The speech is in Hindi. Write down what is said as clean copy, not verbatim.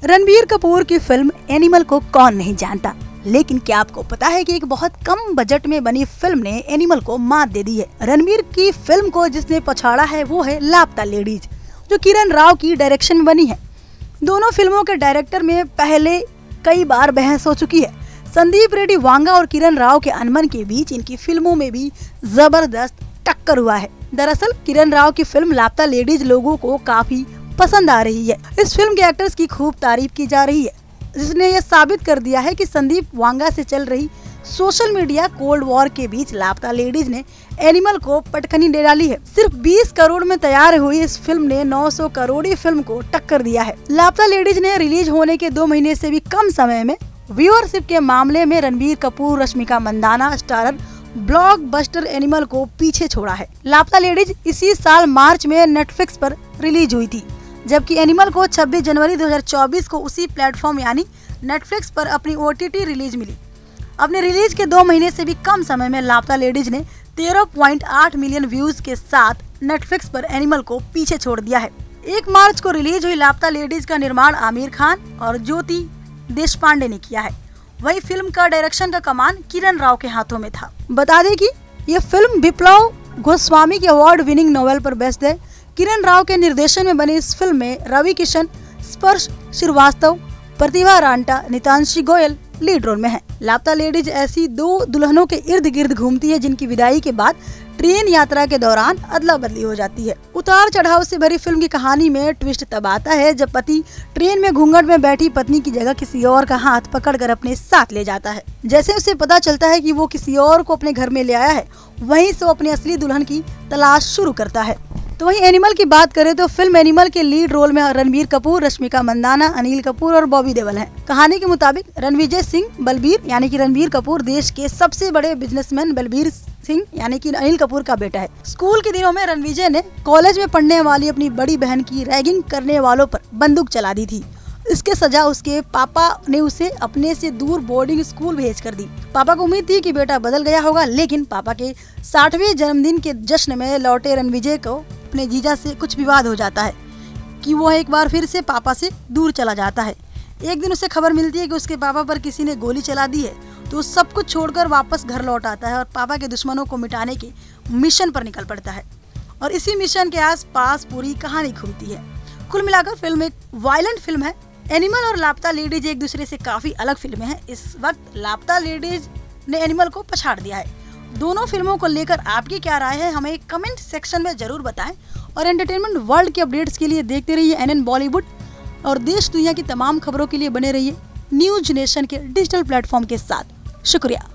रणबीर कपूर की फिल्म एनिमल को कौन नहीं जानता, लेकिन क्या आपको पता है कि एक बहुत कम बजट में बनी फिल्म ने एनिमल को मात दे दी है। रणबीर की फिल्म को जिसने पछाड़ा है वो है लापता लेडीज, जो किरण राव की डायरेक्शन में बनी है। दोनों फिल्मों के डायरेक्टर में पहले कई बार बहस हो चुकी है। संदीप रेड्डी वांगा और किरण राव के अनबन के बीच इनकी फिल्मों में भी जबरदस्त टक्कर हुआ है। दरअसल किरण राव की फिल्म लापता लेडीज लोगों को काफी पसंद आ रही है। इस फिल्म के एक्टर्स की खूब तारीफ की जा रही है, जिसने यह साबित कर दिया है कि संदीप वांगा से चल रही सोशल मीडिया कोल्ड वॉर के बीच लापता लेडीज ने एनिमल को पटखनी दे डाली है। सिर्फ 20 करोड़ में तैयार हुई इस फिल्म ने 900 करोड़ी फिल्म को टक्कर दिया है। लापता लेडीज ने रिलीज होने के 2 महीने से भी कम समय में व्यूअरशिप के मामले में Ranbir Kapoor, Rashmika Mandanna starrer blockbuster Animal को पीछे छोड़ा है। लापता लेडीज इसी साल मार्च में नेटफ्लिक्स पर रिलीज हुई थी, जबकि एनिमल को 26 जनवरी 2024 को उसी प्लेटफॉर्म यानी नेटफ्लिक्स पर अपनी OTT रिलीज मिली। अपने रिलीज के 2 महीने से भी कम समय में लापता लेडीज ने 13.8 मिलियन व्यूज के साथ नेटफ्लिक्स पर एनिमल को पीछे छोड़ दिया है। 1 मार्च को रिलीज हुई लापता लेडीज का निर्माण आमिर खान और ज्योति देशपांडे ने किया है। वही फिल्म का डायरेक्शन का कमान किरण राव के हाथों में था। बता दें कि यह फिल्म विप्लव गोस्वामी के अवार्ड विनिंग नोवेल पर बेस्ड है। किरण राव के निर्देशन में बनी इस फिल्म में रवि किशन, स्पर्श श्रीवास्तव, प्रतिभा रांटा, नितांशी गोयल लीड रोल में है। लापता लेडीज ऐसी 2 दुल्हनों के इर्द गिर्द घूमती है जिनकी विदाई के बाद ट्रेन यात्रा के दौरान अदला बदली हो जाती है। उतार चढ़ाव से भरी फिल्म की कहानी में ट्विस्ट तब आता है जब पति ट्रेन में घूंघट में बैठी पत्नी की जगह किसी और का हाथ पकड़कर अपने साथ ले जाता है। जैसे उसे पता चलता है कि वो किसी और को अपने घर में ले आया है, वहीं से वो अपनी असली दुल्हन की तलाश शुरू करता है। तो वहीं एनिमल की बात करें तो फिल्म एनिमल के लीड रोल में रणबीर कपूर, रश्मिका मंदाना, अनिल कपूर और बॉबी देओल हैं। कहानी के मुताबिक रणविजय सिंह बलबीर यानी कि रणबीर कपूर देश के सबसे बड़े बिजनेसमैन बलबीर सिंह यानी कि अनिल कपूर का बेटा है। स्कूल के दिनों में रणविजय ने कॉलेज में पढ़ने वाली अपनी बड़ी बहन की रैगिंग करने वालों पर बंदूक चला दी थी। इसके सजा उसके पापा ने उसे अपने से दूर बोर्डिंग स्कूल भेज कर दी। पापा को उम्मीद थी कि बेटा बदल गया होगा, लेकिन पापा के 60वें जन्मदिन के जश्न में लौटे रणविजय को अपने जीजा से कुछ विवाद हो जाता है कि वो एक बार फिर से पापा से दूर चला जाता है। एक दिन उसे खबर मिलती है कि उसके पापा पर किसी ने गोली चला दी है, तो सब कुछ छोड़कर वापस घर लौट आता है और पापा के दुश्मनों को मिटाने के मिशन पर निकल पड़ता है। और इसी मिशन के आसपास पूरी कहानी घूमती है। कुल मिलाकर फिल्म एक वायलेंट फिल्म है। एनिमल और लापता लेडीज एक दूसरे से काफी अलग फिल्में हैं। इस वक्त लापता लेडीज ने एनिमल को पछाड़ दिया है। दोनों फिल्मों को लेकर आपकी क्या राय है, हमें कमेंट सेक्शन में जरूर बताएं। और एंटरटेनमेंट वर्ल्ड के अपडेट्स के लिए देखते रहिए NN बॉलीवुड और देश दुनिया की तमाम खबरों के लिए बने रहिए न्यूज नेशन के डिजिटल प्लेटफॉर्म के साथ। शुक्रिया।